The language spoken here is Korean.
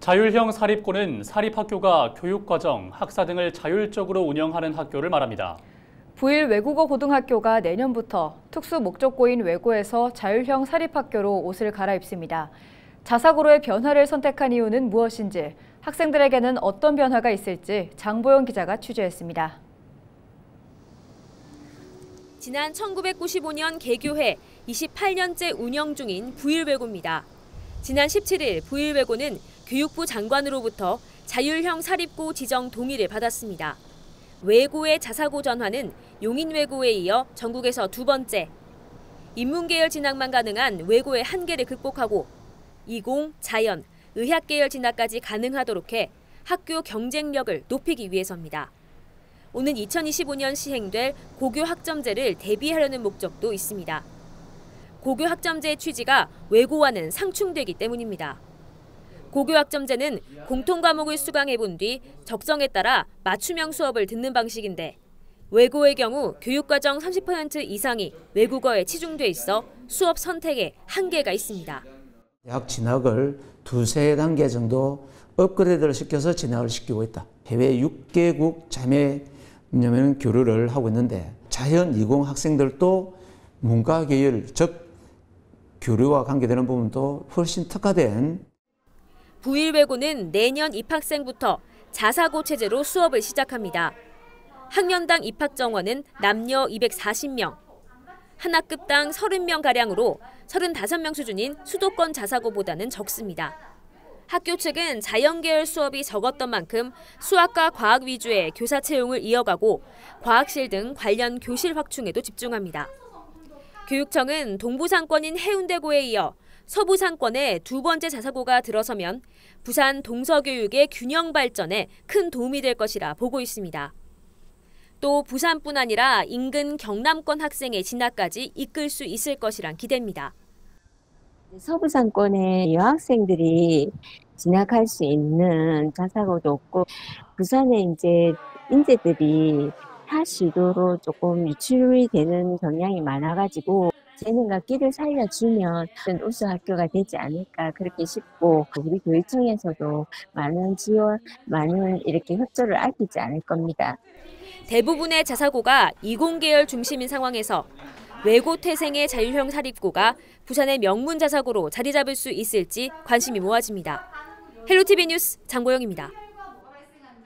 자율형 사립고는 사립학교가 교육과정, 학사 등을 자율적으로 운영하는 학교를 말합니다. 부일 외국어 고등학교가 내년부터 특수 목적고인 외고에서 자율형 사립학교로 옷을 갈아입습니다. 자사고로의 변화를 선택한 이유는 무엇인지, 학생들에게는 어떤 변화가 있을지 장보영 기자가 취재했습니다. 지난 1995년 개교해 28년째 운영 중인 부일외고입니다. 지난 17일 부일외고는 교육부 장관으로부터 자율형 사립고 지정 동의를 받았습니다. 외고의 자사고 전환은 용인외고에 이어 전국에서 두 번째. 인문계열 진학만 가능한 외고의 한계를 극복하고 이공, 자연, 의학계열 진학까지 가능하도록 해 학교 경쟁력을 높이기 위해서입니다. 오는 2025년 시행될 고교 학점제를 대비하려는 목적도 있습니다. 고교 학점제의 취지가 외고와는 상충되기 때문입니다. 고교 학점제는 공통과목을 수강해본 뒤 적성에 따라 맞춤형 수업을 듣는 방식인데 외고의 경우 교육과정 30% 이상이 외국어에 치중돼 있어 수업 선택에 한계가 있습니다. 대학 진학을 두세 단계 정도 업그레이드를 시켜서 진학을 시키고 있다. 해외 6개국 자매 교류를 하고 있는데 자연 이공 학생들도 문과 계열, 즉 교류와 관계되는 부분도 훨씬 특화된 부일외고는 내년 입학생부터 자사고 체제로 수업을 시작합니다. 학년당 입학 정원은 남녀 240명, 한 학급당 30명가량으로 35명 수준인 수도권 자사고보다는 적습니다. 학교 측은 자연계열 수업이 적었던 만큼 수학과 과학 위주의 교사 채용을 이어가고 과학실 등 관련 교실 확충에도 집중합니다. 교육청은 동부상권인 해운대고에 이어 서부상권에 두 번째 자사고가 들어서면 부산 동서교육의 균형 발전에 큰 도움이 될 것이라 보고 있습니다. 또 부산뿐 아니라 인근 경남권 학생의 진학까지 이끌 수 있을 것이란 기대입니다. 서부상권의 여학생들이 진학할 수 있는 자사고도 없고 부산에 이제 인재들이 타 시도로 조금 유출이 되는 경향이 많아가지고 재능과 끼를 살려주면 우수 학교가 되지 않을까 그렇게 싶고 우리 교육청에서도 많은 지원, 많은 이렇게 협조를 아끼지 않을 겁니다. 대부분의 자사고가 이공계열 중심인 상황에서 외고 태생의 자율형 사립고가 부산의 명문 자사고로 자리 잡을 수 있을지 관심이 모아집니다. 헬로티비 뉴스 장보영입니다.